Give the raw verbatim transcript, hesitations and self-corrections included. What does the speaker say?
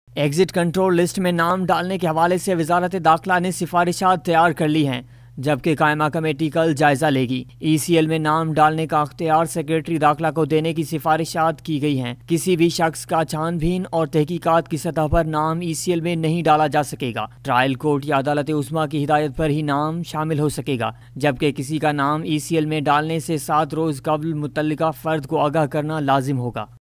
Exit control list में नाम डालने के हवाले से वजारत दाखिला ने सिफारिशात तैयार कर ली हैं, जबकि कायमा कमेटी कल जायजा लेगी। ई सी एल में नाम डालने का अख्तियार सेक्रेटरी दाखिला को देने की सिफारिशात की गई हैं। किसी भी शख्स का छानबीन और तहकीकात की सतह पर नाम ई सी एल में नहीं डाला जा सकेगा। ट्रायल कोर्ट या अदालत उस्मा की हिदायत पर ही नाम शामिल हो सकेगा, जबकि किसी का नाम ई सी एल में डालने से सात रोज कबल मुतल्लिका फर्द को आगाह करना लाजिम होगा।